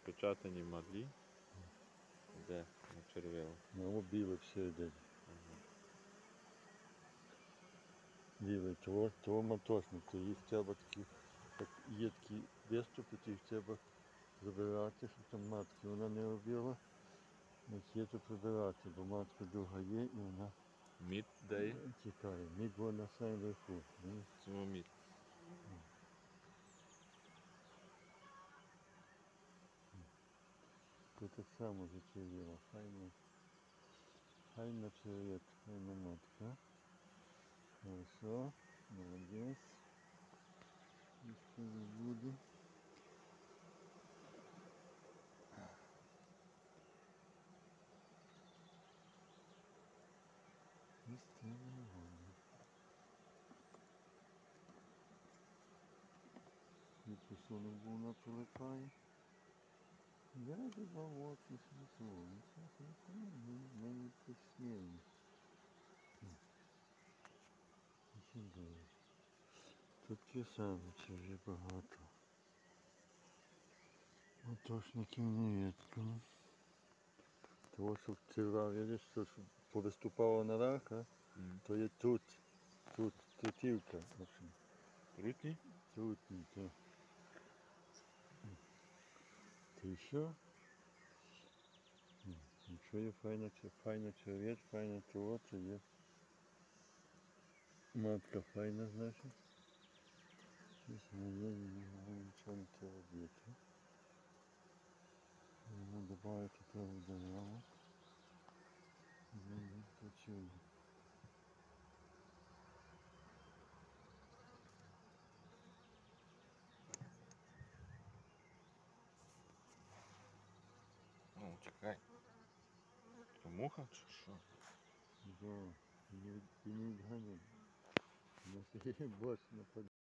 запечатані малі. Де на червило. Ну, біле всередині. Ага. Біле, того маточник, то їх треба такі, як є такі виступи, то їх треба прибирати, щоб там матки вона не робила. Як є, то прибирати, бо матка друга є і вона Мід де є? тікає. Мід вона саме вверху. Цьому мід. Тут так само зачервіла. Файна черв'як, файна матка. Хорошо, молодець. Ніхто не буде. Ніхто не буде. І посунув був на прилипає. Я думав, от і смісло. Ми не посміємо. Тут ті самі, вже багато. Матошників не рідко. Того, що вчора, видиш, що повиступало на рака, то є тут, трутівка. Трутні? Трутні, то. Ти що? Якщо є файна черв'як, файна того, то є матка файна, значить. Нічого не треба робити. Добавити того дерева. Почули. О, чекай. Це муха чи що? Да, не відганяй. У нас є борщ на